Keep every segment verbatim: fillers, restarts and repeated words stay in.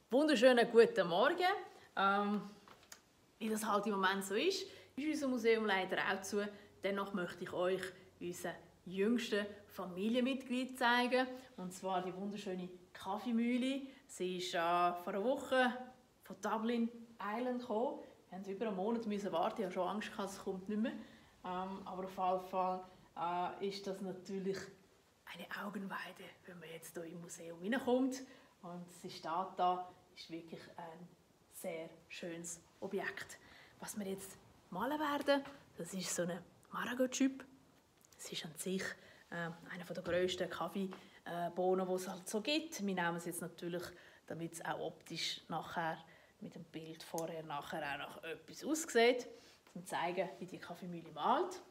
Wunderschönen guten Morgen. Ähm, wie das halt im Moment so ist, ist unser Museum leider auch zu. Dennoch möchte ich euch unser jüngstes Familienmitglied zeigen. Und zwar die wunderschöne Kaffeemühle. Sie ist äh, vor einer Woche von Dublin Island gekommen. Wir mussten über einen Monat müssen warten. Ich hatte schon Angst, dass es kommt nicht mehr. Ähm, aber auf jeden Fall äh, ist das natürlich eine Augenweide, wenn man jetzt hier im Museum hineinkommt. Und sie steht da, ist wirklich ein sehr schönes Objekt. Was wir jetzt malen werden, das ist so ein Maragall-Typ. Es ist an sich äh, einer der grössten Kaffeebohnen, die es halt so gibt. Wir nehmen es jetzt natürlich, damit es auch optisch nachher mit dem Bild vorher nachher auch noch etwas aussieht, um zu zeigen, wie die Kaffeemühle malt.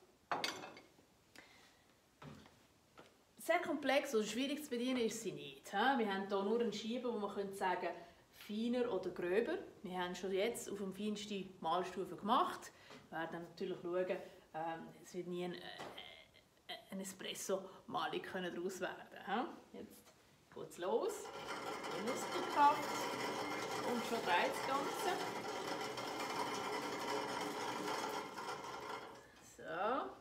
Sehr komplex oder schwierig zu bedienen ist sie nicht. Wir haben hier nur einen Schieber, wo man könnte sagen, feiner oder gröber. Wir haben schon jetzt auf dem feinsten Malstufe gemacht. Wir werden natürlich schauen, es wird nie ein, eine Espresso-Malung daraus werden. Jetzt geht es los. Die Muskelkraft und schon dreht das Ganze. So.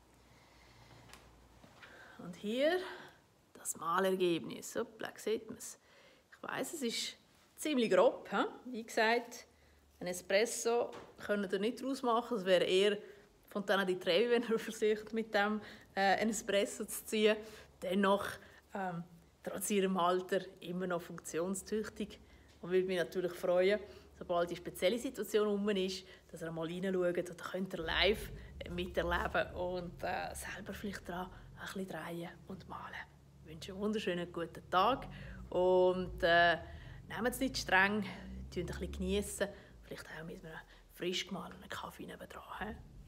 Und hier das Malergebnis. Hoppla, sieht man es. Ich weiss, es ist ziemlich grob. He? Wie gesagt, ein Espresso könnt ihr nicht daraus machen. Es wäre eher Fontana di Trevi, wenn ihr versucht, mit dem äh, einen Espresso zu ziehen. Dennoch, ähm, trotz ihrem Alter, immer noch funktionstüchtig. Und würde mich natürlich freuen, sobald die spezielle Situation herum ist, dass ihr mal reinschaut oder könnt ihr live miterleben und äh, selber vielleicht daran ein bisschen drehen und malen. Ich wünsche einen wunderschönen guten Tag und äh, nehmt es nicht streng, geniessen ein bisschen, vielleicht auch mit einem frisch gemahlenen Kaffee nebendran.